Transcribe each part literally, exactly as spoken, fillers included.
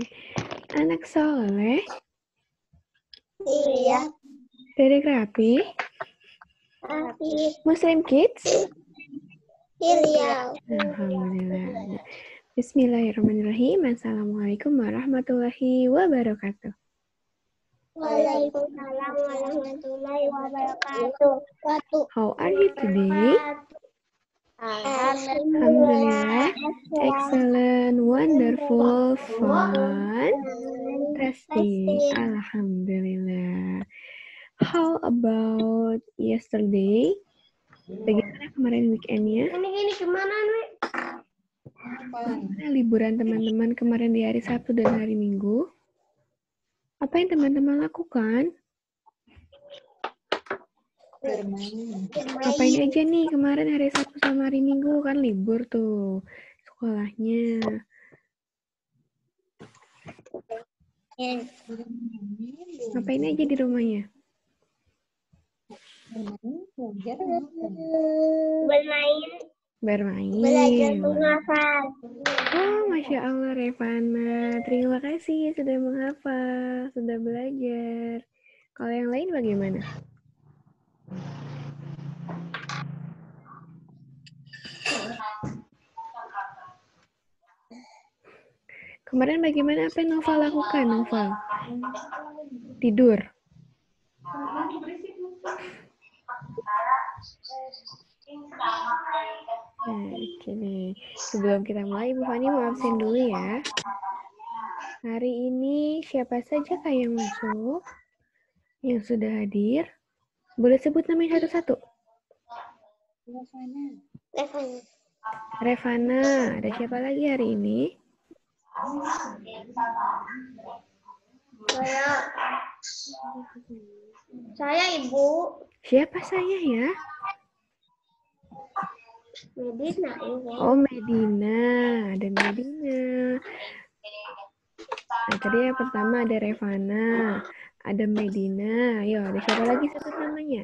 Anak soleh. Iya. Dedek rapi. Rapi. Muslim Kids. Iya. Alhamdulillah. Bismillahirrahmanirrahim. Assalamualaikum warahmatullahi wabarakatuh. Waalaikumsalam warahmatullahi wabarakatuh. How are you today? Alhamdulillah. Excellent, wonderful, fun, interesting. Alhamdulillah. How about yesterday? Bagaimana kemarin weekendnya? Ini ini kemana nih? Bagaimana liburan teman-teman kemarin di hari Sabtu dan hari Minggu? Apa yang teman-teman lakukan? Bermain. Ngapain aja nih kemarin hari Sabtu sama hari Minggu? Kan libur tuh sekolahnya. Ngapain aja di rumahnya? Bermain. Bermain. Belajar menghafal. Oh, Masya Allah, Revana. Terima kasih sudah menghafal, sudah belajar. Kalau yang lain bagaimana? Kemarin bagaimana apa yang Nova lakukan, Nova? Tidur. Nah, oke nih. Sebelum kita mulai, Ibu Fani mau absen dulu ya. Hari ini siapa saja Kak yang masuk? Yang sudah hadir? Boleh sebut namanya satu-satu? Revana. Revana. Ada siapa lagi hari ini? Saya. Saya Ibu. Siapa saya ya? Medina Ibu. Oh, Medina. Ada Medina. Nah, tadi yang pertama ada Revana. Ada Medina. Ayo, ada siapa lagi sebut namanya?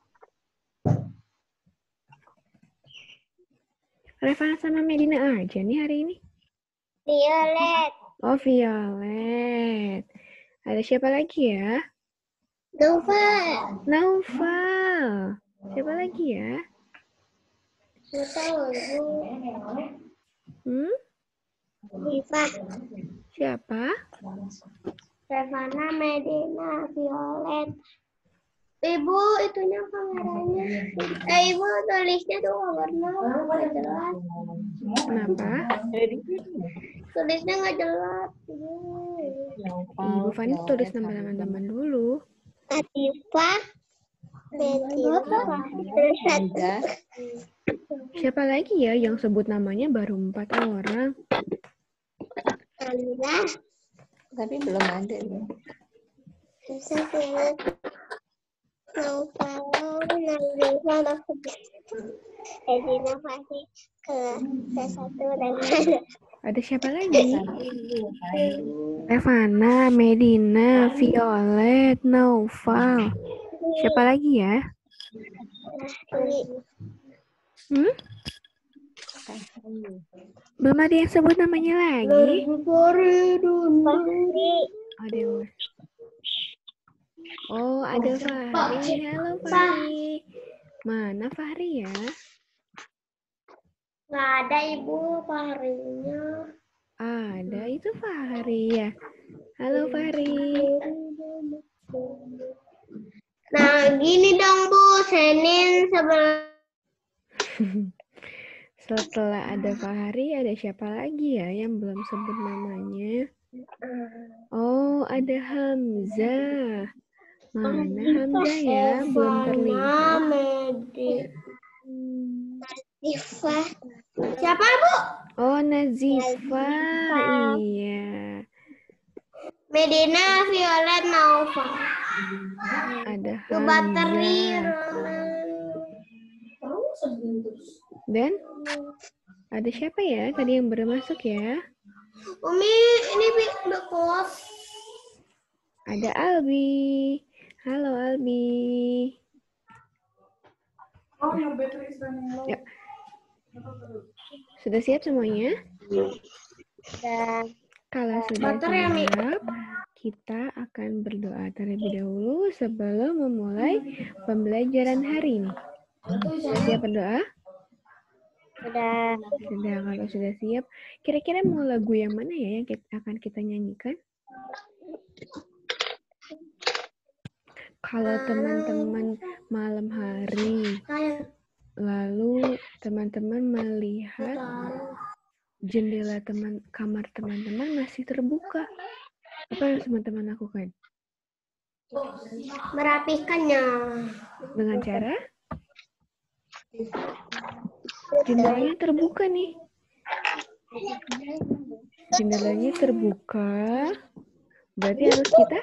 Revana sama Medina aja nih hari ini. Violet. Oh, Violet. Ada siapa lagi ya? Novel. Naufal. Siapa lagi ya? Nggak tahu Ibu. Hmm? Diva. Siapa? Revana, Medina, Violet. Ibu, itunya kameranya. Eh, Ibu, tulisnya tuh nggak warna, nggak jelas. Kenapa? Tulisnya nggak jelas. Ibu Fani tulis nama teman-teman dulu. Atifa, Medina, Satu. Siapa lagi ya yang sebut namanya baru empat orang? Alhamdulillah. Tapi belum ada ya. Satu. Naufal, Naufal, Medina pasti ke ke satu dan ada. Ada siapa lagi? Revana, Medina, Violet, Naufal. Siapa lagi ya? Hmm? Belum ada yang sebut namanya lagi? Ada. Oh, ada Fahri. Halo Fahri. Mana Fahri ya? Nggak ada Ibu Fahrinya. Ada, itu Fahri ya. Halo Fahri. Nah, gini dong Bu, Senin sebelah. Setelah ada Fahri, ada siapa lagi ya yang belum sebut namanya? Oh, ada Hamzah. Mana Hamzah ya? Belum terlihat. Nazifah. Siapa Bu? Oh, Nazifah. Iya. Medina, Violet, Naufal. Ada Bateri. Hamzah. Dan ada siapa ya tadi yang baru masuk ya? Umi, ini bekos. Ada Albi. Halo Albi. Ya. Sudah siap semuanya? Dan Kalau sudah siap, kita akan berdoa terlebih dahulu sebelum memulai pembelajaran hari ini. Sudah siap berdoa? Sudah. Sudah. Kalau sudah siap, kira-kira mau lagu yang mana ya yang kita, akan kita nyanyikan? Kalau teman-teman malam hari, lalu teman-teman melihat jendela teman kamar teman-teman masih terbuka, apa yang teman-teman lakukan? Merapikannya. Dengan cara jendelanya terbuka nih. Jendelanya terbuka, berarti harus kita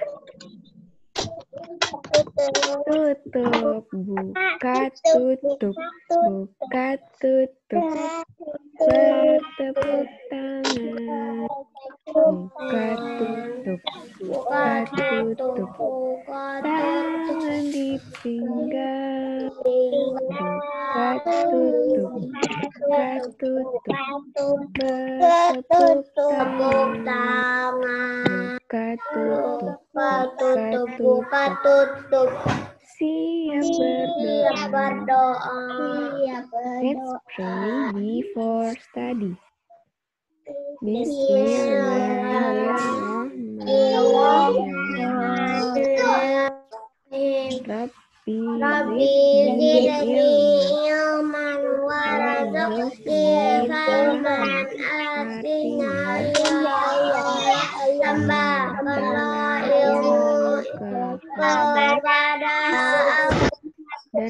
tutup, buka, tutup, buka, tutup. Bertepuk tangan, buka, tutup, buka, tutup. Tangan di pinggang, buka, tutup, buka, tutup. Bertepuk tangan, buka, tutup, buka, tutup. Siap berdoa. Let's pray before study. Bismillahirrahmanirrahim. Rabbi zidni ilman warzuqni fahman artina tambah ilmu kepada dan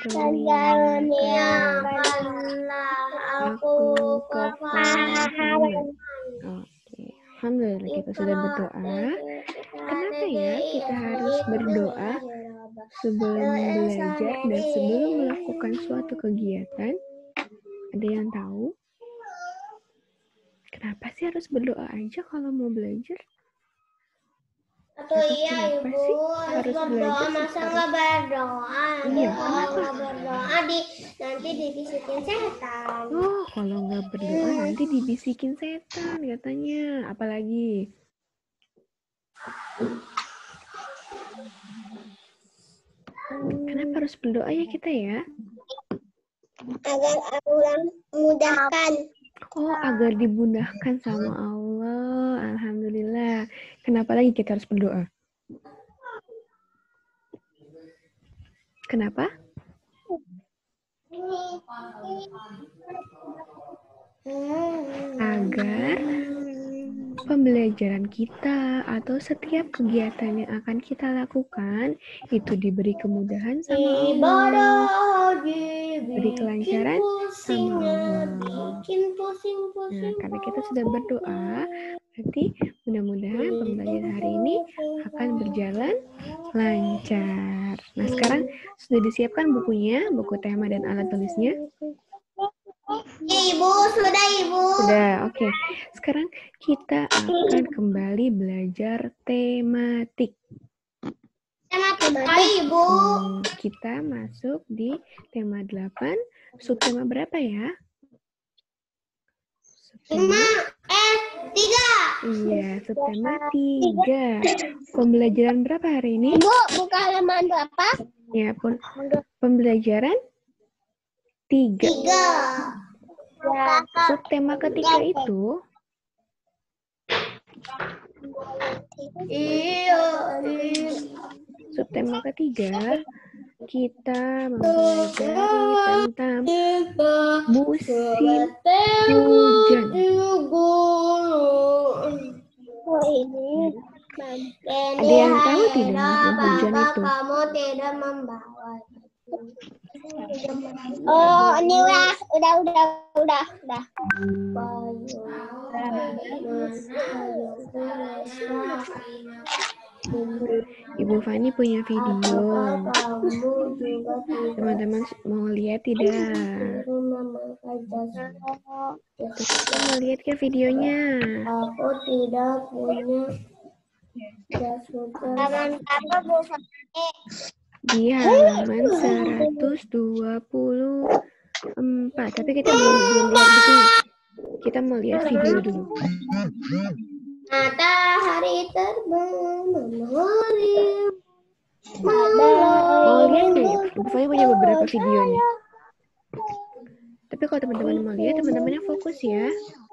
karuniakanlah aku kefahaman. Oke, alhamdulillah kita sudah berdoa. Kenapa ya kita harus berdoa sebelum belajar dan sebelum melakukan suatu kegiatan? Ada yang tahu? Kenapa sih harus berdoa aja kalau mau belajar? Atau iya ibu harus berdoa, masa nggak berdoa? Iya, kalau nggak berdoa di nanti dibisikin setan. Oh, kalau nggak berdoa nanti dibisikin setan katanya. Apalagi? Kenapa harus berdoa ya kita ya? Agar Allah mudahkan. Oh, agar dimudahkan sama Allah. Alhamdulillah. Kenapa lagi kita harus berdoa? Kenapa? Agar pembelajaran kita atau setiap kegiatan yang akan kita lakukan itu diberi kemudahan sama Allah, beri kelancaran sama Allah. Nah, karena kita sudah berdoa, berarti mudah-mudahan pembelajaran hari ini akan berjalan lancar. Nah, sekarang sudah disiapkan bukunya, buku tema dan alat tulisnya? Ibu, sudah Ibu. Sudah, oke. Okay. Sekarang kita akan kembali belajar tematik. Tematik apa Ibu? Hmm, kita masuk di tema delapan. Subtema berapa ya? Lima, eh, tiga. Iya, subtema tiga. Pembelajaran berapa hari ini? Ibu, buka halaman berapa? Ya, pun pembelajaran tiga. Tiga. Ya. Subtema ketiga itu Iya. Subtema ketiga kita mempelajari tentang musim hujan. Ada yang tahu tidak musim hujan itu? Kamu tidak membawa. Oh, ini udah, udah, udah, udah, udah. Ibu Fani punya video. Teman-teman mau lihat tidak? Kita mau lihat ke videonya. Aku tidak punya. Taman apa Bu Fani? Di halaman seratus dua puluh empat. Tapi kita belum, belum lihat buku. Kita mau lihat video dulu. Matahari terbang menari. Mau lihat nggak ya? Ibu Fani punya beberapa video nih. Tapi kalau teman-teman mau lihat, teman-temannya fokus ya.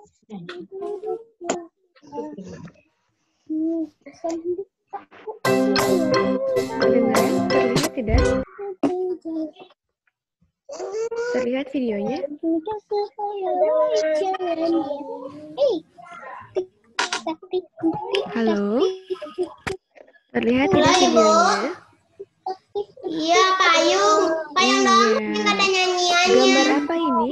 Kedengaran? Terlihat tidak? Terlihat videonya? Halo? Terlihat tidak videonya? Iya, payung. Payung dong. Iya. Ada nyanyiannya. Gambar apa ini?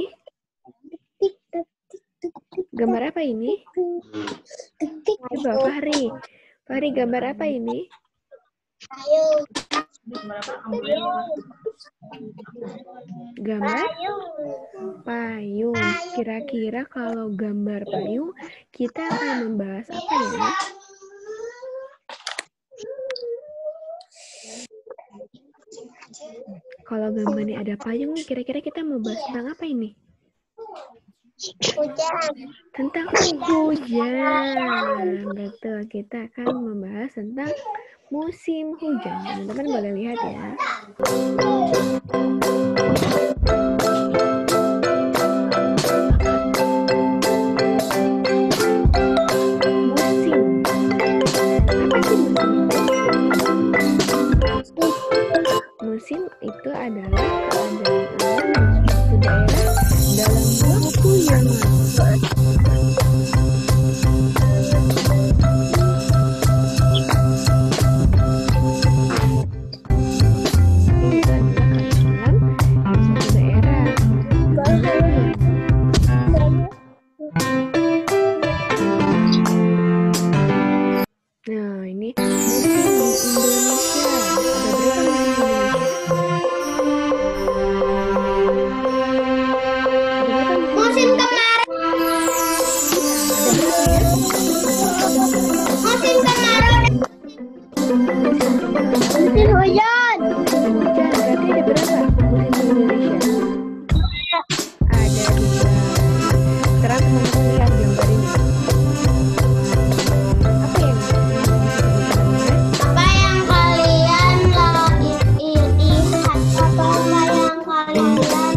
Gambar apa ini? Coba Fahri. Fahri, gambar apa ini? Payung. Gambar payung. Kira-kira kalau gambar payung, kita akan membahas apa ya? Kalau gambarnya ada payung nih, kira-kira kita mau bahas tentang apa ini? Hujan. Tentang hujan. Betul, kita akan membahas tentang musim hujan. Teman-teman boleh lihat ya. Musim. Apa sih musim? Musim itu adalah keadaan alam di suatu daerah dalam waktu yang lama. Itu adalah keadaan alam di suatu daerah. Nah, ini musim di Indonesia. Ada berapa musim di Indonesia? Musim kemarin. Ada berapa ya? Musim kemarin. Musim hujan. Musim hujan. Berarti ada berapa musim di Indonesia? Ada dua. Sekarang teman-teman lihat gambar ini. Apa yang Apa yang kalian lagi lihat? Apa yang kalian lihat?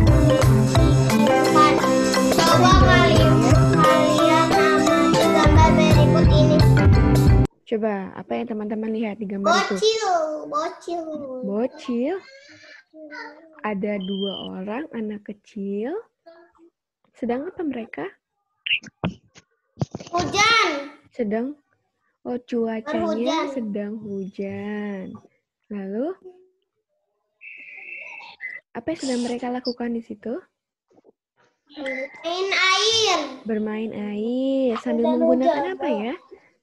Coba kalian kalian amati gambar berikut ini. Coba, apa yang teman-teman lihat di gambar itu? Bocil, bocil. Bocil. Ada dua orang anak kecil. Sedang apa mereka? Hujan. Sedang, oh cuacanya Berhujan. sedang hujan. Lalu, apa yang sedang mereka lakukan di situ? Main air. Bermain air sambil menggunakan apa ya?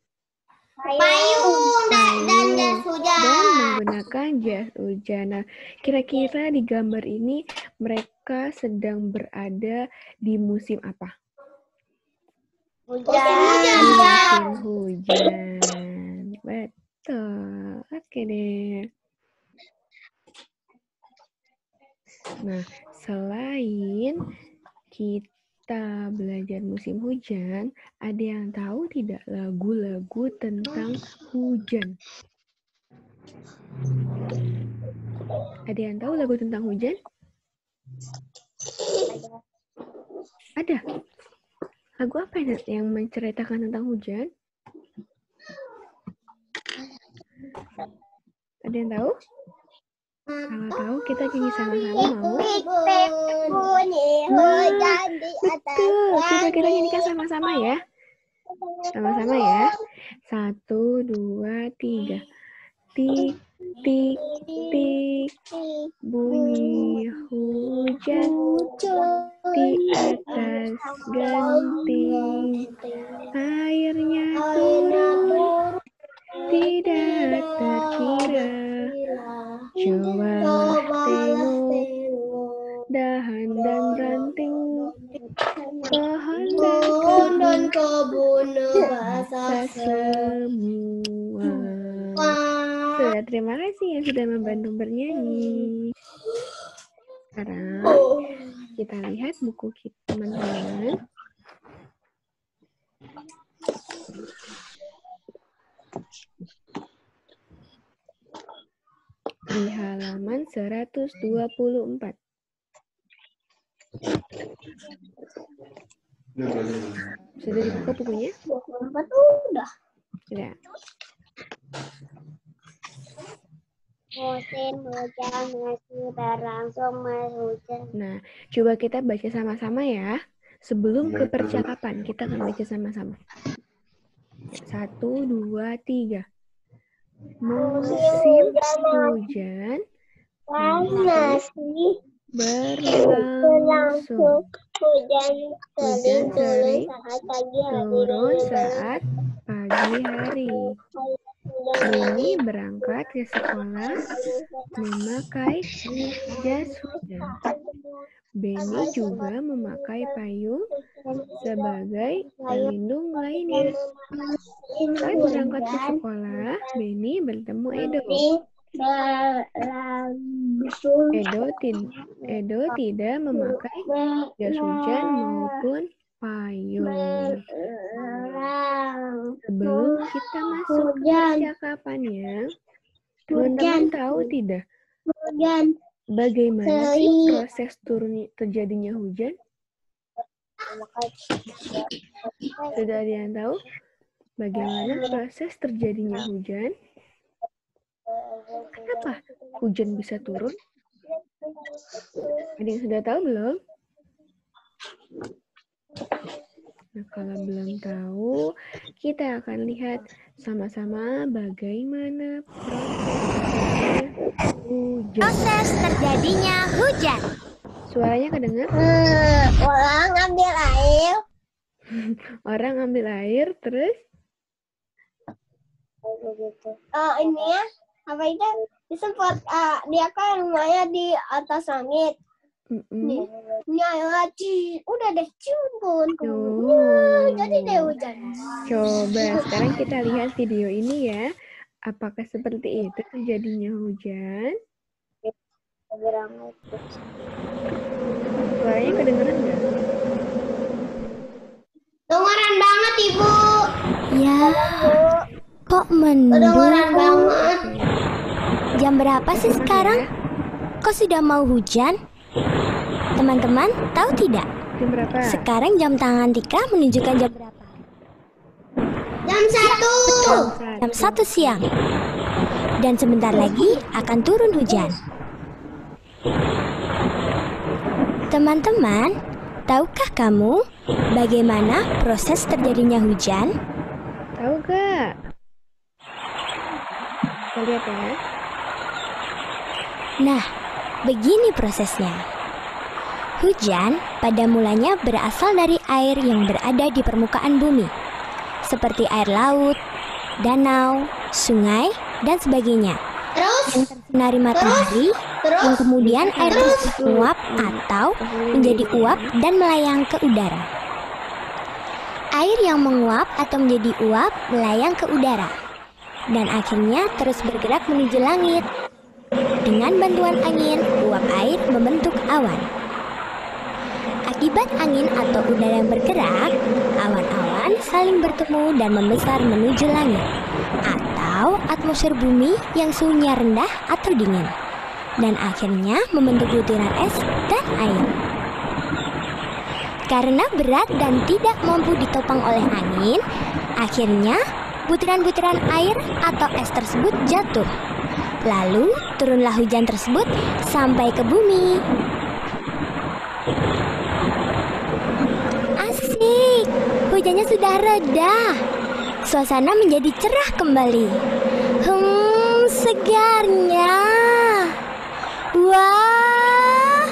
Payung dan, dan jas hujan. Dan menggunakan jas hujan. Nah, kira-kira di gambar ini mereka sedang berada di musim apa? Musim hujan. Musim hujan. Betul. Oke deh. Nah, selain kita belajar musim hujan, ada yang tahu tidak lagu-lagu tentang hujan? Ada yang tahu lagu tentang hujan? Ada. Lagu apa yang- yang menceritakan tentang hujan? Ada yang tahu? Kalau tahu kita nyanyi sama-sama mau? Bunyi hujan di atas Betul. Coba kita langit. nyanyikan sama-sama ya. Sama-sama ya. Satu, dua, tiga. Tik, tik, tik. Bunyi hujan di atas genting. Airnya turun tidak terkira. Cobalah tengok dahan dan ranting pohon dan Kebun dan kebun kebun basah semua. semua. Sudah, terima kasih yang sudah membantu bernyanyi. Sekarang kita lihat buku kita, teman-teman. halaman seratus dua puluh empat. Sudah dibuka bukunya? dua puluh empat udah. Sudah. Musim hujan masih berlangsung hujan. Nah, coba kita baca sama-sama ya. Sebelum ke percakapan, kita akan baca sama-sama. Satu, dua, tiga. Musim hujan masih berlangsung. Hujan Hujan sering saat pagi hari. turun saat pagi hari. Beni berangkat ke sekolah memakai jas hujan. Beni juga memakai payung sebagai pelindung lainnya. Saat berangkat ke sekolah, Beni bertemu Edo. Edo, tid- Edo tidak memakai jas hujan maupun payung. Sebelum kita masuk ke percakapannya, teman-teman tahu tidak bagaimana sih proses turun terjadinya hujan? Sudah ada yang tahu bagaimana proses terjadinya hujan? Kenapa hujan bisa turun? Ada yang sudah tahu belum? Nah, kalau belum tahu, kita akan lihat sama-sama bagaimana proses terjadinya hujan. Proses terjadinya hujan. Suaranya kedengar? Hmm, orang ambil air. Orang ambil air, terus? Oh, ini ya, apa itu? Disemprot, uh, dia kan rumahnya di atas langit. Mm-mm. Nyala, udah deh ciumbun. Oh. Jadi deh hujan. Coba sekarang kita lihat video ini ya. Apakah seperti itu terjadinya hujan? Suaranya kedengeran nggak? Dengeran banget, Ibu. Ya, kok Dengeran mendung? banget. Jam berapa sih sekarang? Kok sudah mau hujan? Teman-teman, tahu tidak? Jam berapa? Sekarang jam tangan Tika menunjukkan jam berapa? Jam satu. Jam satu siang. Dan sebentar lagi akan turun hujan. Teman-teman, tahukah kamu bagaimana proses terjadinya hujan? Tahu gak? Kita lihat ya. Nah, begini prosesnya. Hujan pada mulanya berasal dari air yang berada di permukaan bumi, seperti air laut, danau, sungai, dan sebagainya. Terus, Yang tersinari matahari, terus, yang kemudian air tersebut menguap atau menjadi uap dan melayang ke udara. Air yang menguap atau menjadi uap melayang ke udara, dan akhirnya terus bergerak menuju langit. Dengan bantuan angin, uap air membentuk awan. Akibat angin atau udara yang bergerak, awan-awan saling bertemu dan membesar menuju langit, atau atmosfer bumi yang suhunya rendah atau dingin, dan akhirnya membentuk butiran es dan air. Karena berat dan tidak mampu ditopang oleh angin, akhirnya butiran-butiran air atau es tersebut jatuh. Lalu turunlah hujan tersebut sampai ke bumi. Asik, hujannya sudah reda. Suasana menjadi cerah kembali. Hmm, segarnya. Wah.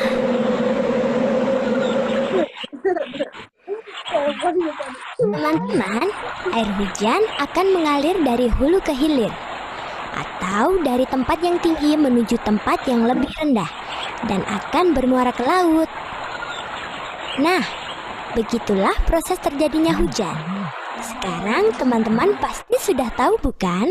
Teman-teman, air hujan akan mengalir dari hulu ke hilir, atau dari tempat yang tinggi menuju tempat yang lebih rendah, dan akan bermuara ke laut. Nah, begitulah proses terjadinya hujan. Sekarang teman-teman pasti sudah tahu, bukan?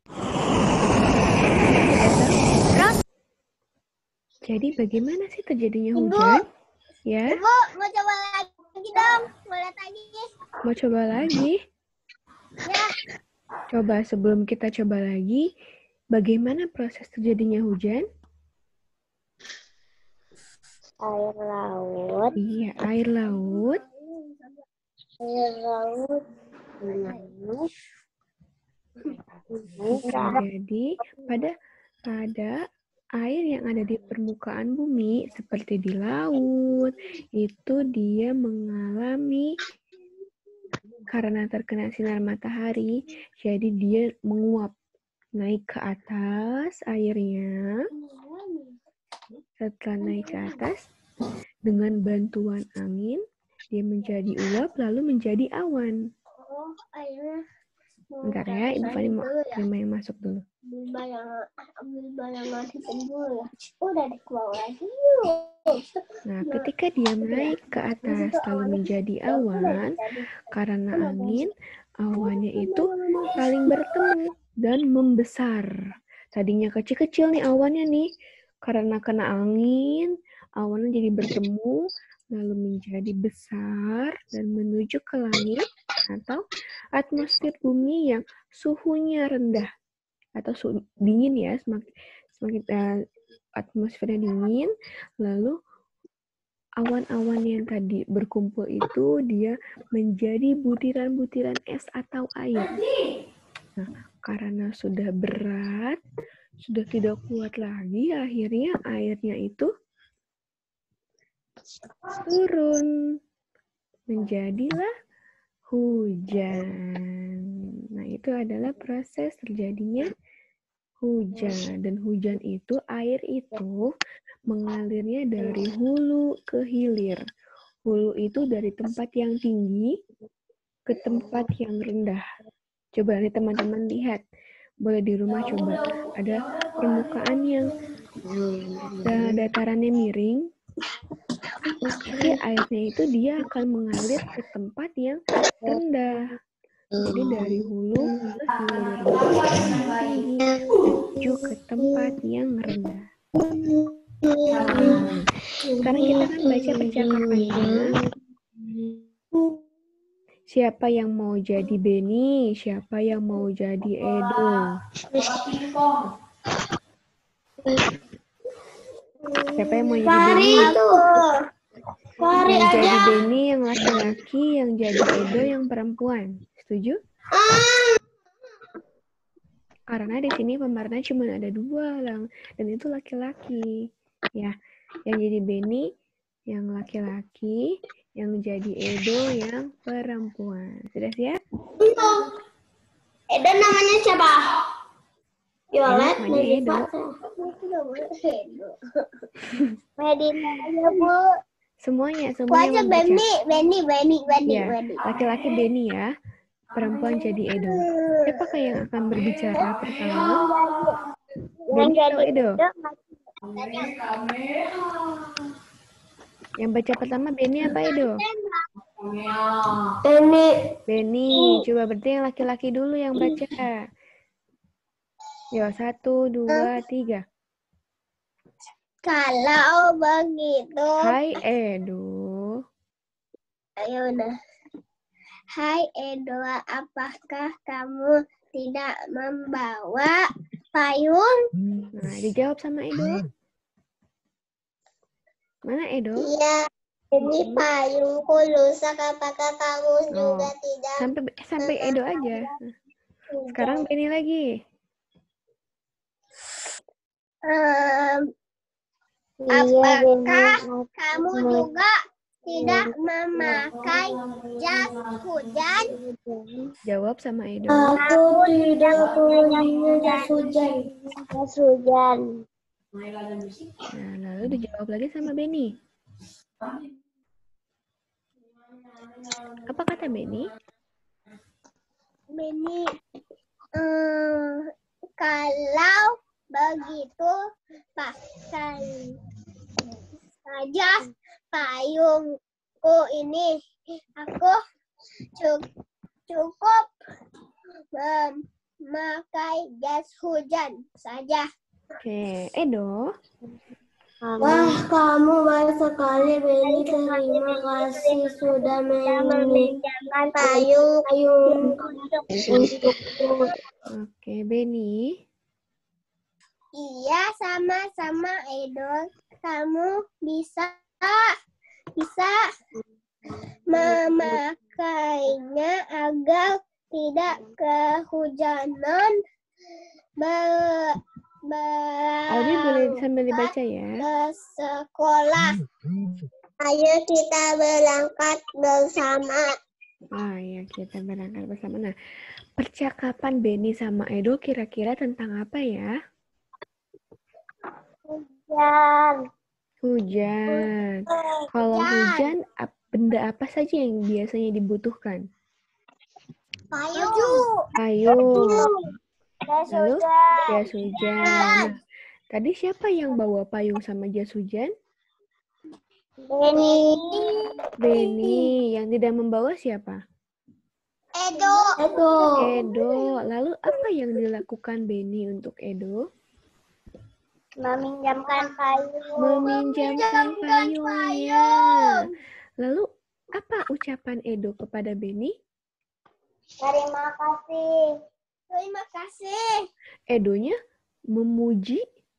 Jadi bagaimana sih terjadinya Ibu. hujan? Ya, Ibu, mau coba lagi dong. Mau lihat lagi. mau coba lagi? Ya. Coba sebelum kita coba lagi, bagaimana proses terjadinya hujan? Air laut. Iya, air laut. Air laut. Jadi pada pada air yang ada di permukaan bumi seperti di laut itu dia mengalami karena terkena sinar matahari, jadi dia menguap naik ke atas airnya. Setelah naik ke atas dengan bantuan angin dia menjadi uap lalu menjadi awan. Oh, airnya. Bentar ya, Ibu Fani mau terima yang masuk dulu. Ambil bayangan, ambil bayangan hitam dulu ya. Udah dikeluar lagi. Nah, ketika dia naik ke atas lalu menjadi awan, karena angin, awannya itu saling bertemu dan membesar. Tadinya kecil-kecil nih awannya nih, karena kena angin, awannya jadi bertemu, lalu menjadi besar dan menuju ke langit atau atmosfer bumi yang suhunya rendah atau suhu dingin ya, semakin semakin uh, atmosfernya dingin, lalu awan-awan yang tadi berkumpul itu dia menjadi butiran-butiran es atau air. Nah, karena sudah berat, sudah tidak kuat lagi, akhirnya airnya itu turun. Menjadilah hujan. Nah, itu adalah proses terjadinya hujan. Dan hujan itu, air itu mengalirnya dari hulu ke hilir. Hulu itu dari tempat yang tinggi ke tempat yang rendah. Coba nih teman-teman lihat. Boleh di rumah coba. Ada permukaan yang datarannya miring. Jadi airnya itu dia akan mengalir ke tempat yang rendah. Jadi dari hulu ke hilir tinggi menuju ke tempat yang rendah. Nah, sekarang kita akan baca percakapannya. Siapa yang mau jadi Beni? Siapa yang mau jadi Edo? Siapa yang mau jadi Beni? Yang jadi Beni yang laki-laki, yang jadi Edo yang perempuan. Setuju? Karena di sini pemerannya cuma ada dua, dan itu laki-laki. Ya, yang jadi Beni yang laki-laki, yang jadi Edo yang perempuan. Sudah siap? Edo namanya siapa? Violet, namanya Edo. Medina aja, Bu. Semuanya, semuanya Wajah Beni, Beni, Beni, Beni, ya, Beni. laki-laki Beni ya, perempuan jadi Edo. Siapakah yang akan berbicara pertama? Beni atau Edo? Yang baca pertama Beni apa Edo? Beni. Beni, coba berarti yang laki-laki dulu yang baca. Yo, satu, dua, tiga. Kalau begitu. Hai Edo. Ayo udah. Hai Edo, apakah kamu tidak membawa payung? Nah, dijawab sama Edo. Mana Edo? Iya, ini payungku rusak. Apakah kamu Oh, juga tidak? Sampai sampai Edo aja. Sekarang Beni lagi. Um, apakah kamu juga tidak memakai jas hujan? Jawab sama Edo. Aku tidak punya jas hujan. Jas hujan. Nah, lalu dijawab lagi sama Beni. Apa kata Beni? Beni, um, kalau begitu pakai saja payungku ini. Aku cukup memakai jas hujan saja. Oke, Edo. Wah, kamu baik sekali, Beni. Terima kasih sudah meminjamkan payung untukku. Oke, Beni. Iya, sama-sama, Edo. Kamu bisa bisa memakainya agar tidak kehujanan. Ber, Albi boleh sambil dibaca ya. ke sekolah. Ayo kita berangkat bersama. Ah ya, kita berangkat bersama. Nah, percakapan Benny sama Edo kira-kira tentang apa ya? Hujan. Hujan. Kalau hujan, ap- benda apa saja yang biasanya dibutuhkan? Payung. Payung. Jas Lalu hujan. jas hujan. Nah, tadi siapa yang bawa payung sama jas hujan? Benny. Benny. Yang tidak membawa siapa? Edo. Edo. Edo. Lalu apa yang dilakukan Benny untuk Edo? Meminjamkan payung. Meminjamkan payungnya. Lalu apa ucapan Edo kepada Benny? Terima kasih. Terima kasih. Edonya memuji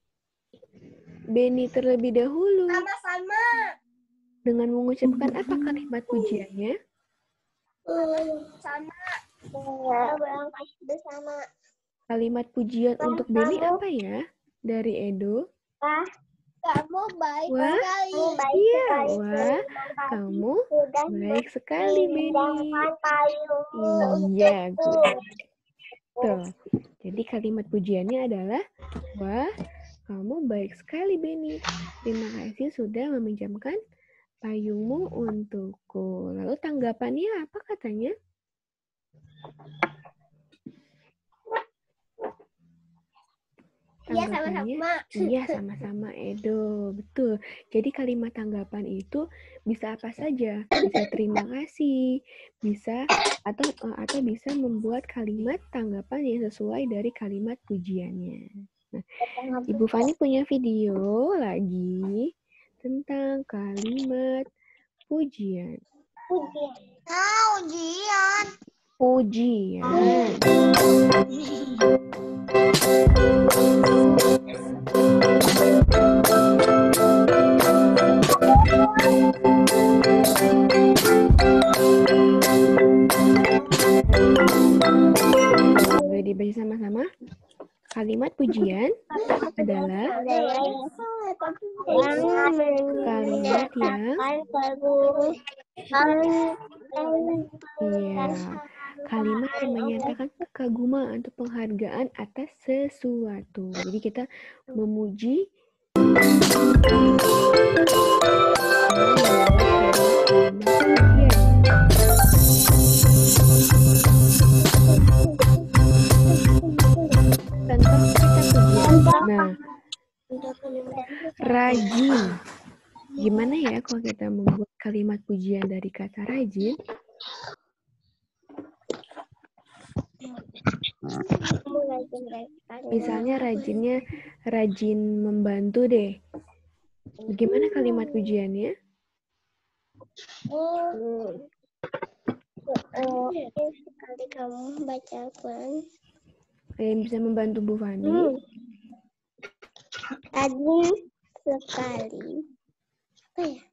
Benny terlebih dahulu. Sama-sama. Dengan mengucapkan apa kalimat pujiannya? Sama. Kita berangkat bersama. Kalimat pujian untuk Benny apa ya? Dari Edo? Wah, kamu baik Wah, sekali. iya, wah, kamu Sudah baik sekali, Benny. meminjamkan payungmu. Iya, good. Tuh. Jadi kalimat pujiannya adalah, wah, kamu baik sekali, Benny. Terima kasih sudah meminjamkan payungmu untukku. Lalu tanggapannya apa katanya? Iya, Tanggapannya, sama-sama. iya sama-sama Edo, betul. Jadi kalimat tanggapan itu bisa apa saja, bisa terima kasih, bisa atau atau bisa membuat kalimat tanggapan yang sesuai dari kalimat pujiannya. Nah, Ibu Fani punya video lagi tentang kalimat pujian. Ujian. Ah, ujian. Pujian. Boleh dibaca sama-sama? Kalimat pujian adalah kalimat yang iya, kalimat yang menyatakan kekaguman atau penghargaan atas sesuatu. Jadi kita memuji contoh kita pujian. Nah, rajin. Gimana ya kalau kita membuat kalimat pujian dari kata rajin? Misalnya rajinnya rajin membantu deh. Gimana kalimat pujiannya? Sekali kamu baca Al-Quran. Ada yang bisa membantu Bu Fani? Rajin sekali. Apa ya?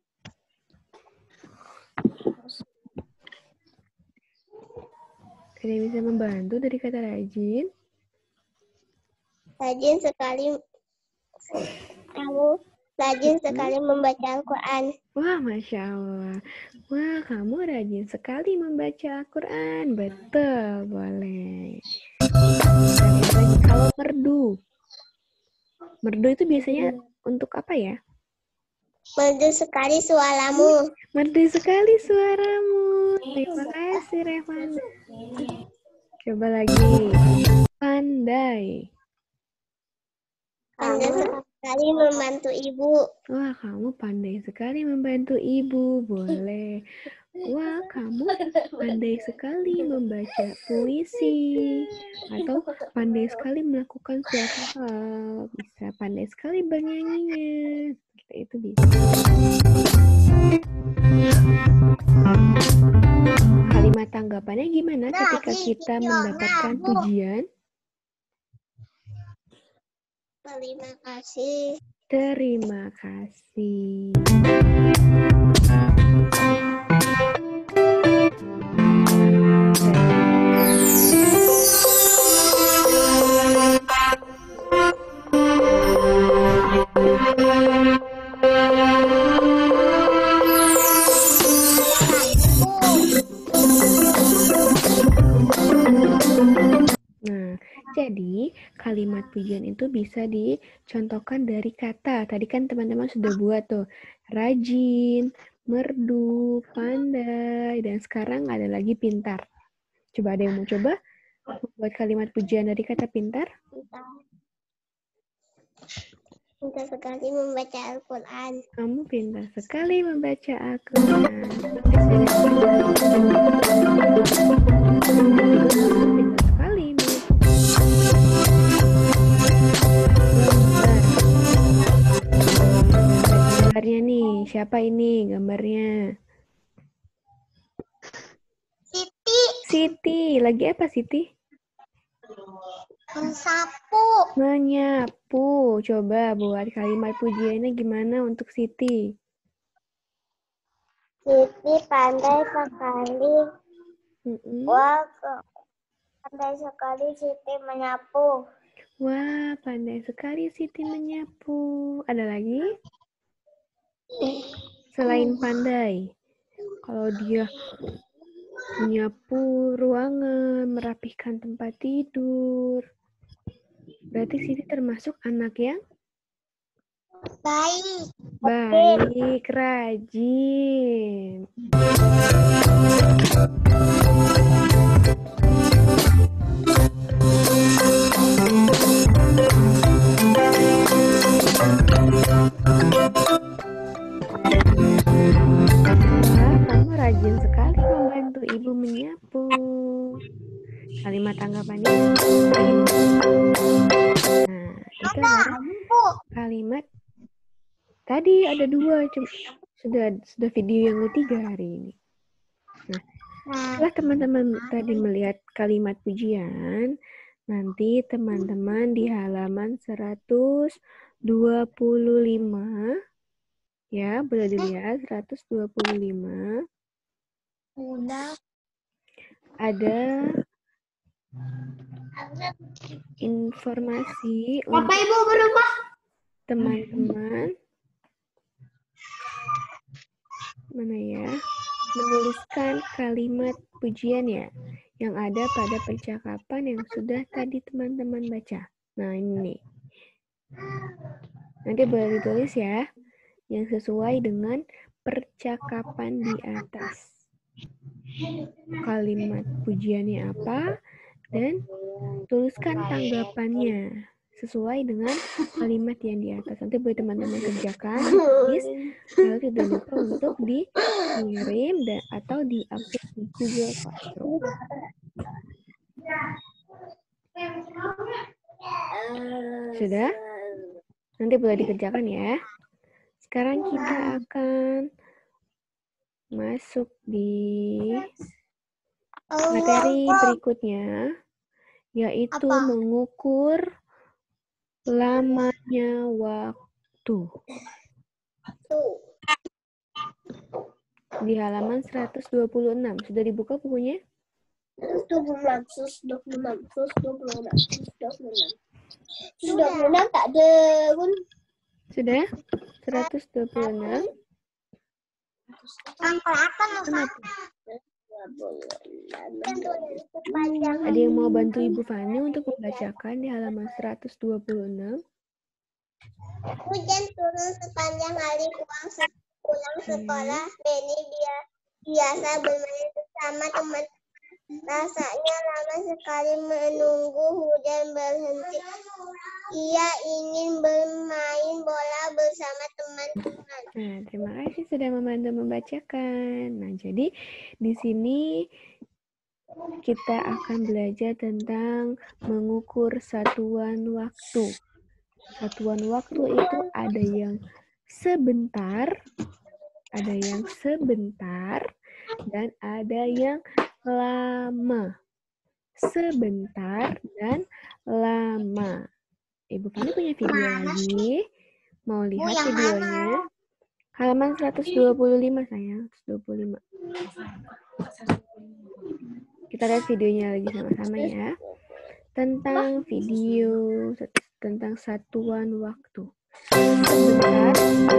Ada yang bisa membantu dari kata rajin? Rajin sekali kamu rajin sekali membaca Al-Quran. Wah, Masya Allah. Wah, kamu rajin sekali membaca Al-Quran. Betul, boleh. Lagi, kalau merdu. Merdu itu biasanya untuk apa ya? Merdu sekali suaramu. Merdu sekali suaramu. Terima kasih, Revana. Coba lagi. Pandai. Pandai sekali membantu ibu. Wah, kamu pandai sekali membantu ibu. Boleh. Wah, kamu pandai sekali membaca puisi. Atau pandai sekali melakukan suatu hal. Bisa pandai sekali bernyanyinya. Seperti itu bisa. Kalimat tanggapannya gimana ketika kita mendapatkan pujian? Terima kasih. Terima kasih. Nah, jadi kalimat pujian itu bisa dicontohkan dari kata. Tadi kan teman-teman sudah buat tuh. Rajin, merdu, pandai, dan sekarang ada lagi pintar. Coba ada yang mau coba membuat kalimat pujian dari kata pintar? Pintar sekali membaca Al-Quran. Kamu pintar sekali membaca Al-Quran. Pintar sekali. Gambarnya nih, siapa ini gambarnya? Siti. Siti, lagi apa Siti? Mensapu. Menyapu. Coba buat kalimat pujiannya gimana untuk Siti? Siti pandai sekali. Mm-mm. Wah, pandai sekali Siti menyapu. Wah, pandai sekali Siti menyapu. Ada lagi? Selain pandai, kalau dia menyapu ruangan, merapihkan tempat tidur, berarti Siti termasuk anak yang Baik. baik, rajin. Kamu rajin sekali membantu ibu menyapu. Kalimat tanggapannya. Nah, itu adalah kalimat. Tadi ada dua, sudah sudah video yang ketiga hari ini. Nah, setelah teman-teman tadi melihat kalimat pujian, nanti teman-teman di halaman seratus dua puluh lima, ya, boleh dilihat seratus dua puluh lima. Ada informasi Bapak untuk Ibu berubah. teman-teman. Mana ya? Menuliskan kalimat pujian ya, yang ada pada percakapan yang sudah tadi teman-teman baca. Nah, ini. Nanti boleh ditulis ya, yang sesuai dengan percakapan di atas. Kalimat pujiannya apa, dan tuliskan tanggapannya sesuai dengan kalimat yang di atas. Nanti boleh teman-teman kerjakan, tulis, lalu tidak lupa untuk dikirim dan atau di-upload di Google Classroom. Sudah? Nanti boleh dikerjakan ya. Sekarang kita akan masuk di materi berikutnya, yaitu Apa? mengukur lamanya waktu. Tuh. Di halaman seratus dua puluh enam. Sudah dibuka bukunya? seratus dua puluh enam, seratus dua puluh enam, seratus dua puluh enam, seratus dua puluh enam. seratus dua puluh enam tak ada pun. Sudah? seratus dua puluh enam. Angka apa Kenapa? Sepanjang Ada yang mau bantu Ibu Fani untuk membacakan di halaman seratus dua puluh enam? hujan turun sepanjang hari pulang, se pulang sekolah. Benny dia biasa bermain bersama teman. Rasanya lama sekali menunggu hujan berhenti. Ia ingin bermain bola bersama teman-teman. Nah, terima kasih sudah membantu membacakan. Nah, jadi di sini kita akan belajar tentang mengukur satuan waktu. Satuan waktu itu ada yang sebentar, ada yang sebentar, dan ada yang lama. Sebentar dan lama. Ibu Fani punya video lagi. Mau lihat yang videonya? Halaman seratus dua puluh lima, sayang. seratus dua puluh lima. Kita lihat videonya lagi sama-sama ya. Tentang video, tentang satuan waktu. Sebentar.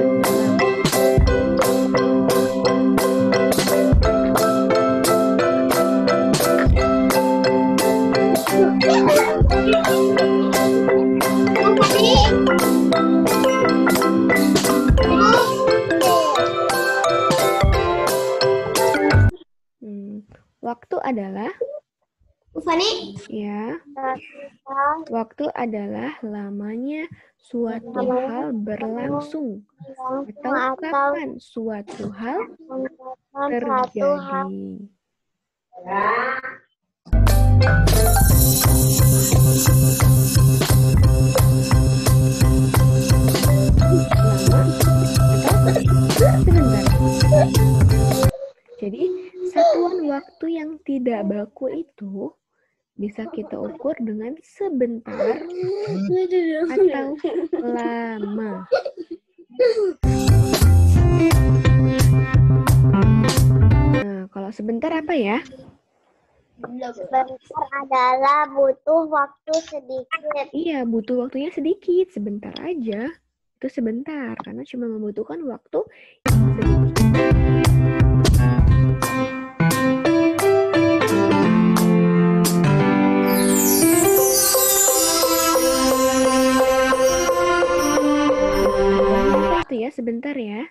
Hmm, waktu adalah Fani? ya, waktu adalah lamanya suatu hal berlangsung atau kapan suatu hal terjadi. Sebentar. Jadi, satuan waktu yang tidak baku itu bisa kita ukur dengan sebentar atau lama. Nah, kalau sebentar apa ya? Sebentar adalah butuh waktu sedikit. Iya, butuh waktunya sedikit, sebentar aja. Itu sebentar, karena cuma membutuhkan waktu sedikit. Itu ya, sebentar ya.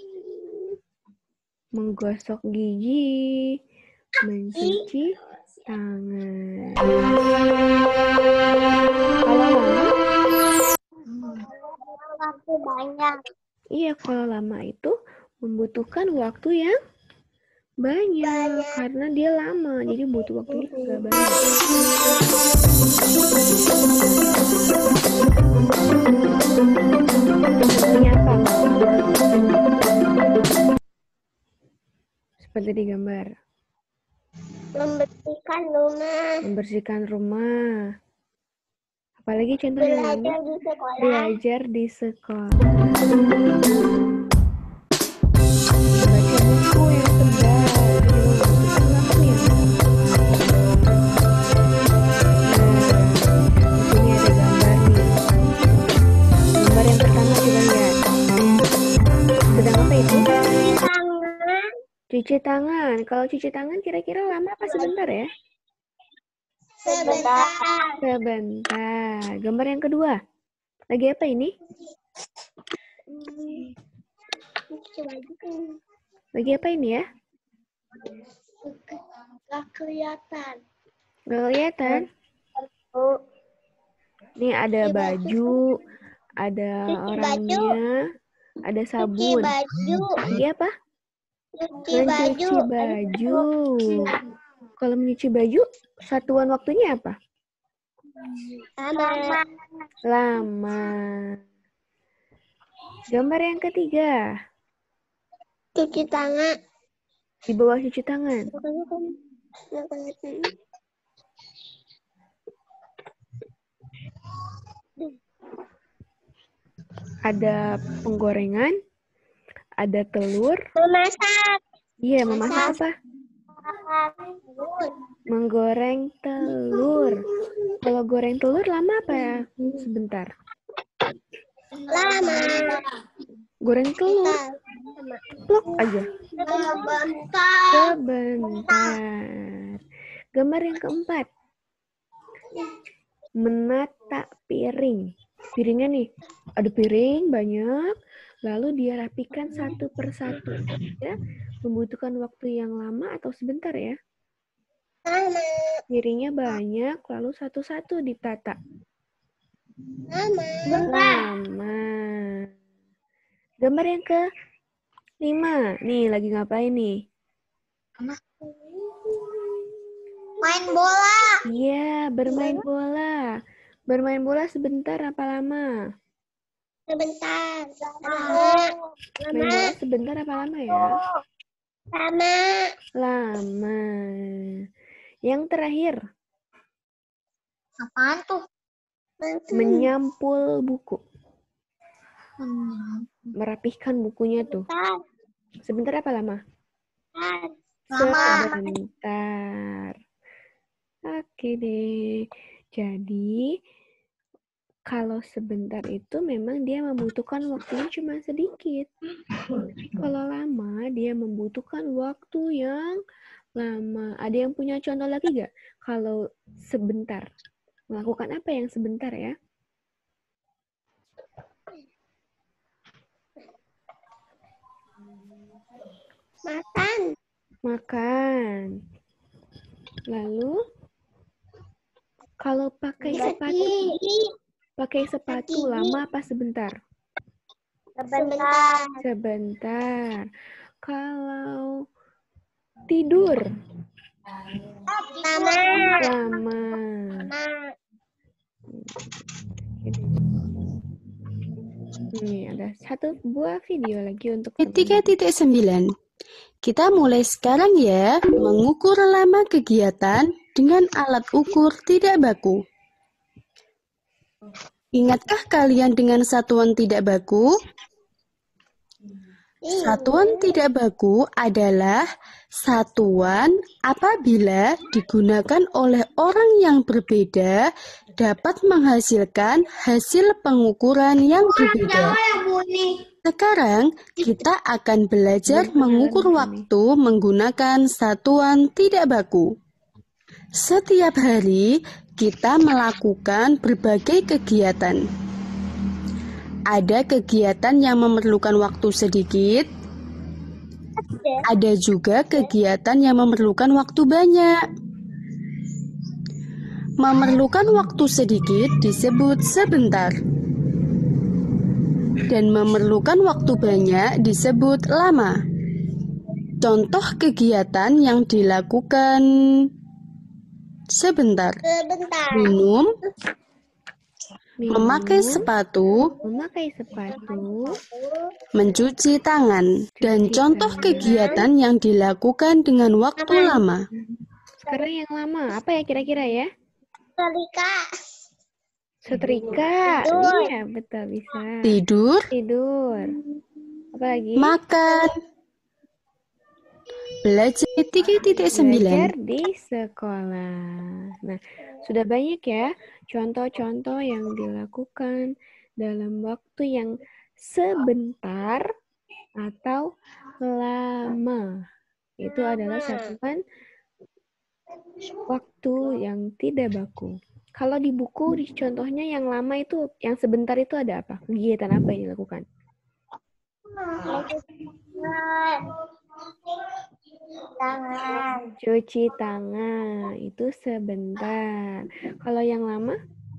Menggosok gigi, mencuci tangan. Kalau lama, Waktu banyak. iya, kalau lama itu membutuhkan waktu yang banyak, banyak. Karena dia lama, jadi butuh waktunya juga banyak. Contohnya apa? Seperti di gambar. Membersihkan rumah. Membersihkan rumah. Apalagi contohnya belajar di sekolah. Belajar di sekolah. Baca buku yang tebal. Cuci tangan. Kalau cuci tangan kira-kira lama apa sebentar ya? Sebentar. Sebentar. Gambar yang kedua. Lagi apa ini? Lagi apa ini ya? Gak kelihatan. Gak kelihatan? Nih ada baju, ada orangnya, ada sabun. Cuci baju. Lagi apa? Cuci baju. Mencuci baju. Kalau mencuci baju, satuan waktunya apa? Lama. Lama. Gambar yang ketiga. Cuci tangan. Di bawah cuci tangan. Ada penggorengan, ada telur. Memasak. Iya, memasak apa? Menggoreng telur. Kalau goreng telur lama apa ya? Sebentar. Lama. Goreng telur. Plok aja. Sebentar. Sebentar. Gambar yang keempat. Menata piring. Piringnya nih, ada piring banyak, lalu dia rapikan satu persatu. Ya, membutuhkan waktu yang lama atau sebentar ya? Lama. Piringnya banyak, lalu satu-satu ditata. Lama. Lama. Gambar yang ke lima. Nih, lagi ngapain nih? Main bola. Iya, bermain bola. Bermain bola sebentar apa lama? Sebentar. Lama. Main bola sebentar apa lama ya? Lama. Lama. Yang terakhir. Apaan tuh? Menyampul buku. merapihkan bukunya tuh? Sebentar apa lama? Lama. Sebentar. Oke deh. Jadi, kalau sebentar itu memang dia membutuhkan waktunya cuma sedikit. Tapi kalau lama, dia membutuhkan waktu yang lama. Ada yang punya contoh lagi nggak? Kalau sebentar. Melakukan apa yang sebentar ya? Makan. Makan. Lalu, kalau pakai sepatu, pakai sepatu lama apa sebentar? Sebentar. Sebentar. Kalau tidur Lama. lama. Nih, ada satu buah video lagi untuk tiga titik sembilan. Kita mulai sekarang ya, mengukur lama kegiatan dengan alat ukur tidak baku. Ingatkah kalian dengan satuan tidak baku? Satuan tidak baku adalah satuan apabila digunakan oleh orang yang berbeda dapat menghasilkan hasil pengukuran yang berbeda. Sekarang kita akan belajar mengukur waktu menggunakan satuan tidak baku. Setiap hari kita melakukan berbagai kegiatan. Ada kegiatan yang memerlukan waktu sedikit, ada juga kegiatan yang memerlukan waktu banyak. Memerlukan waktu sedikit disebut sebentar, dan memerlukan waktu banyak disebut lama. Contoh kegiatan yang dilakukan sebentar: Sebentar. minum, minum, memakai sepatu, memakai sepatu, mencuci tangan, dan Cuci contoh tangan. kegiatan yang dilakukan dengan waktu lama. Sekarang yang lama, apa ya kira-kira ya? Setrika. Setrika. Tidur. Iya, betul bisa. Tidur, Tidur. Apa lagi? makan, belajar tiga titik sembilan. Belajar di sekolah. Nah, sudah banyak ya contoh-contoh yang dilakukan dalam waktu yang sebentar atau lama. Itu adalah satuan waktu yang tidak baku. Kalau di buku, di contohnya yang lama itu, yang sebentar itu ada apa? Kegiatan apa yang dilakukan? Tangan. Cuci tangan, itu sebentar. Kalau yang lama?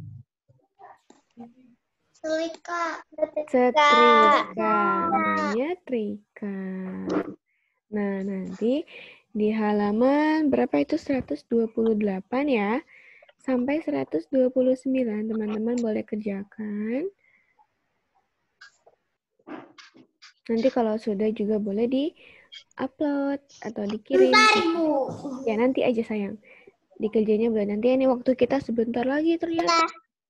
Setrika. Setrika, mainnya trika. Nah, nanti di halaman berapa itu? seratus dua puluh delapan ya. Sampai seratus dua puluh sembilan, teman-teman boleh kerjakan. Nanti kalau sudah juga boleh di-upload atau dikirim. Ya, nanti aja sayang. Dikerjanya boleh nanti, ini waktu kita sebentar lagi ternyata.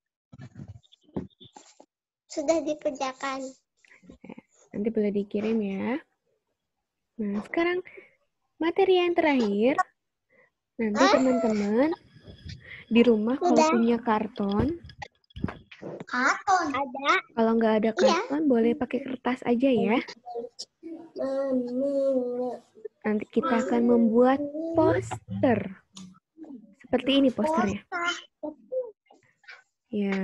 Sudah dikerjakan. Nanti boleh dikirim ya. Nah, sekarang materi yang terakhir. Nanti teman-teman di rumah kalau punya karton, Karton. Ada. kalau nggak ada karton boleh pakai kertas aja ya. Nanti kita akan membuat poster. Seperti ini posternya. Ya.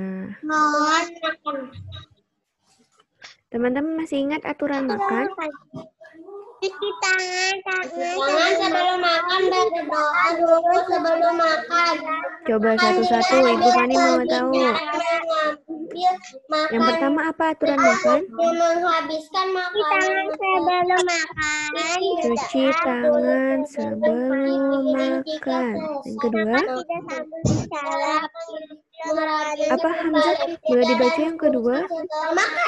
Teman-teman masih ingat aturan makan? Cuci tangan, tangan sebelum makan, berdoa dulu sebelum makan. Coba satu-satu, Ibu Fani mau tahu. Yang pertama apa aturan makan? Menghabiskan makanan sebelum makan. Cuci tangan sebelum makan. Yang kedua, apa Hamzah? Boleh dibaca yang kedua? Makan.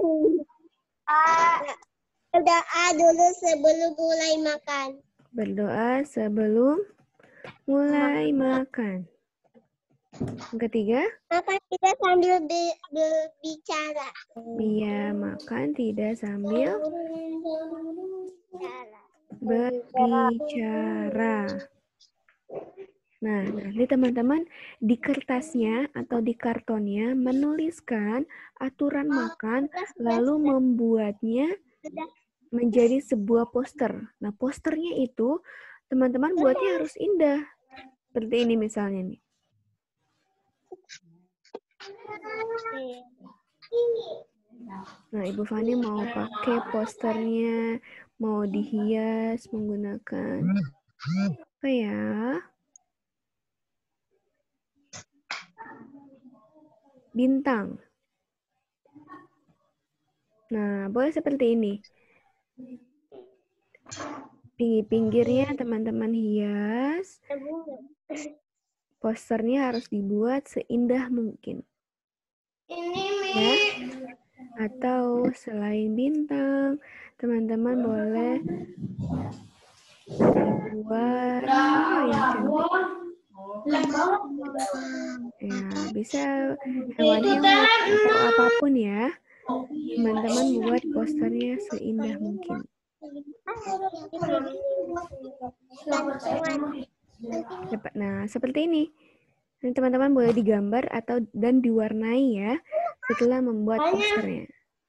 Berdoa dulu sebelum mulai makan. Berdoa sebelum mulai makan. Yang ketiga, Makan tidak sambil be- berbicara. iya, makan tidak sambil Bicara. berbicara. Nah, nanti teman-teman di kertasnya atau di kartonnya menuliskan aturan makan, lalu membuatnya menjadi sebuah poster. Nah, posternya itu teman-teman buatnya harus indah. Seperti ini misalnya nih. Nah, Ibu Fani mau pakai posternya, mau dihias menggunakan apa ya? Bintang. Nah, boleh seperti ini. Pinggir-pinggirnya teman-teman hias. Posternya harus dibuat seindah mungkin. Ya. Atau selain bintang, teman-teman boleh buat apa yang cantik. Ya, bisa hewan-hewan atau apapun ya. Teman-teman buat posternya seindah mungkin. Nah, seperti ini. Teman-teman boleh digambar atau dan diwarnai ya setelah membuat posternya.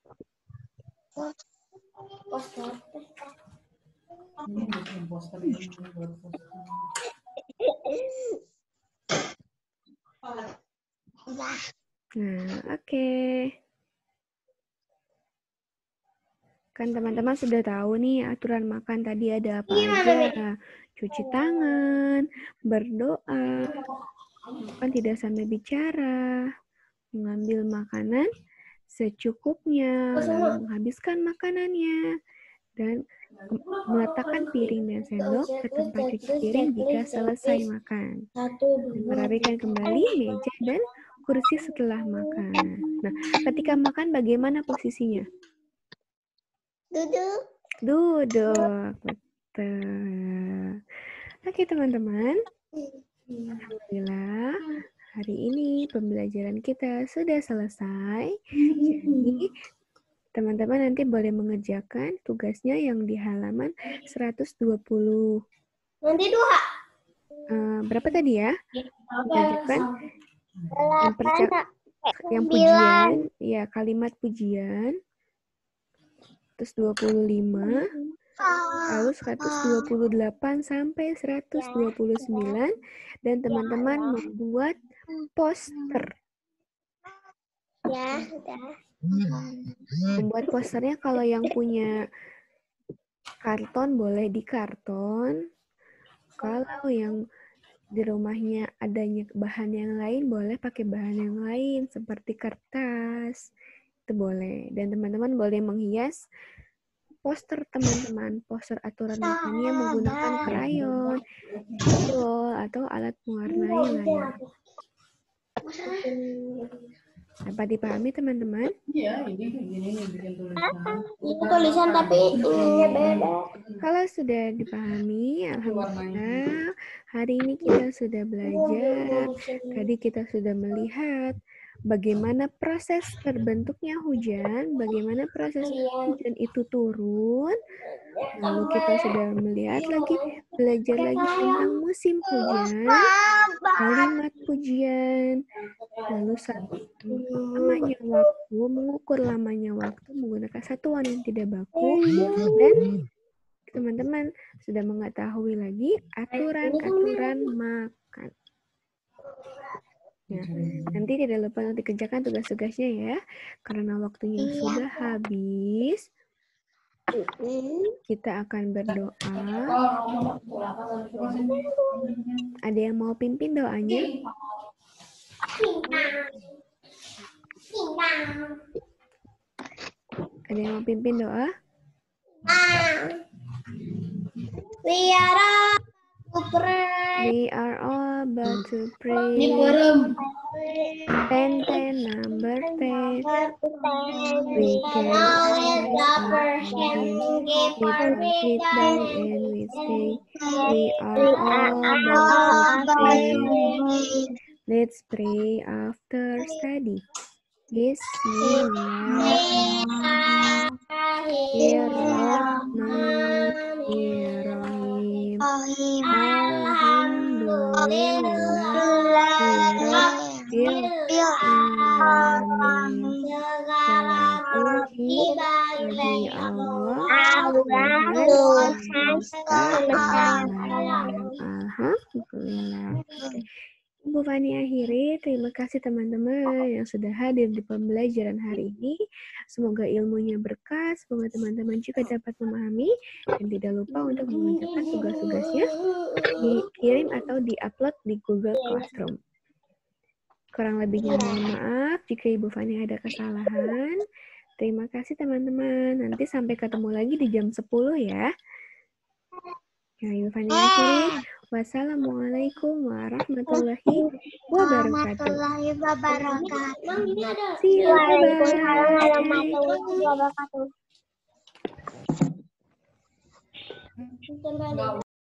Nah, oke. Okay. Kan teman-teman sudah tahu nih aturan makan tadi ada apa aja. Cuci tangan, berdoa, makan tidak sambil bicara, mengambil makanan secukupnya, lalu menghabiskan makanannya, dan meletakkan piring dan sendok ke tempat cuci piring jika selesai makan. Merapikan kembali meja dan kursi setelah makan. Nah, ketika makan bagaimana posisinya? Duduk. Duduk. Betul. Oke, teman-teman. Alhamdulillah, hari ini pembelajaran kita sudah selesai. Jadi, teman-teman nanti boleh mengerjakan tugasnya yang di halaman seratus dua puluh. Nanti dua. Uh, berapa tadi ya? Mengerjakan yang, percak- yang pujian, ya kalimat pujian. seratus dua puluh lima, lalu seratus dua puluh delapan sampai seratus dua puluh sembilan, dan teman-teman membuat poster. Ya, sudah. Membuat posternya kalau yang punya karton boleh di karton. Kalau yang di rumahnya adanya bahan yang lain boleh pakai bahan yang lain seperti kertas. Itu boleh. Dan teman-teman boleh menghias poster teman-teman, poster aturan makannya menggunakan krayon, spidol, atau alat mewarnai lain. Dapat dipahami teman-teman? Iya, ini begini bikin tulisan. Ini tulisan tapi ininya beda. Kalau sudah dipahami, alhamdulillah hari ini kita sudah belajar. Tadi kita sudah melihat bagaimana proses terbentuknya hujan, bagaimana proses hujan itu turun. Lalu kita sudah melihat lagi, belajar lagi tentang musim hujan, kalimat pujian, lalu lamanya waktu, mengukur lamanya waktu menggunakan satuan yang tidak baku, dan teman-teman sudah mengetahui lagi aturan-aturan makan. Ya, nanti tidak lupa untuk dikerjakan tugas-tugasnya ya, karena waktunya sudah habis. Kita akan berdoa. Ada yang mau pimpin doanya? Ada yang mau pimpin doa? We are all to pray. We are all about to pray. Ten, ten, number ten. We can all clap our hands, keep our feet down, and we say, we are all about to pray. Let's pray after study. Bismillahirrahmanirrahim. Alhamdulillahirabbil alamin. Puji bagi Allah. Alhamdulillah. Ibu Fani akhiri, terima kasih teman-teman yang sudah hadir di pembelajaran hari ini. Semoga ilmunya berkah, semoga teman-teman juga dapat memahami, dan tidak lupa untuk mengerjakan tugas-tugasnya, dikirim atau di-upload di Google Classroom. Kurang lebihnya mohon maaf jika Ibu Fani ada kesalahan. Terima kasih teman-teman. Nanti sampai ketemu lagi di jam sepuluh ya. Ya, Ibu Fani akhiri. Wassalamualaikum warahmatullahi wabarakatuh. See you. Waalaikumsalam warahmatullahi wabarakatuh.